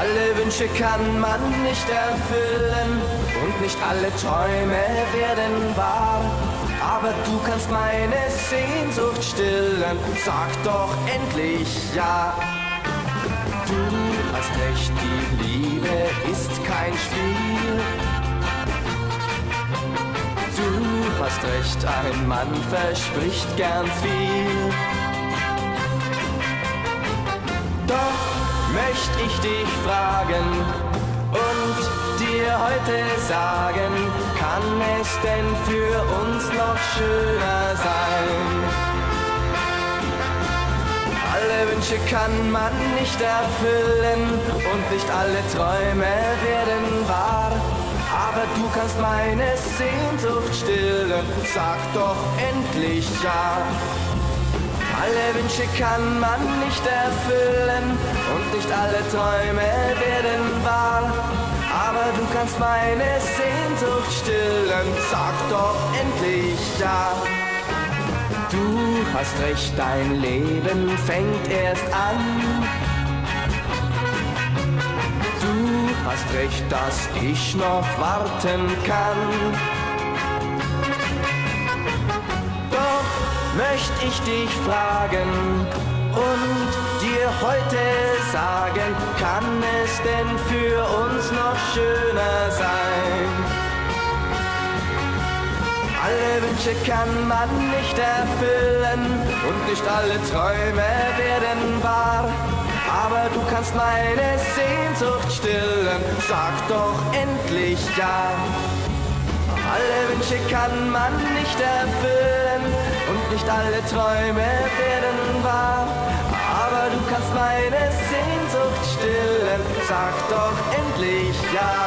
Alle Wünsche kann man nicht erfüllen und nicht alle Träume werden wahr. Aber du kannst meine Sehnsucht stillen, sag doch endlich ja. Du hast recht, die Liebe ist kein Spiel. Du hast recht, ein Mann verspricht gern viel. Doch möcht ich dich fragen und dir heute sagen, kann es denn für uns noch schöner sein? Alle Wünsche kann man nicht erfüllen und nicht alle Träume werden wahr. Aber du kannst meine Sehnsucht stillen, sag doch endlich ja. Alle Wünsche kann man nicht erfüllen und nicht alle Träume werden wahr. Aber du kannst meine Sehnsucht stillen, sag doch endlich ja. Du hast recht, dein Leben fängt erst an. Du hast recht, dass ich noch warten kann. Doch möcht ich dich fragen und dir heute sagen, kann es denn für uns noch schöner sein? Alle Wünsche kann man nicht erfüllen und nicht alle Träume werden wahr. Aber du kannst meine Sehnsucht stillen, sag doch endlich ja. Alle Wünsche kann man nicht erfüllen und nicht alle Träume werden wahr. Aber du kannst meine Sehnsucht stillen, sag doch endlich ja.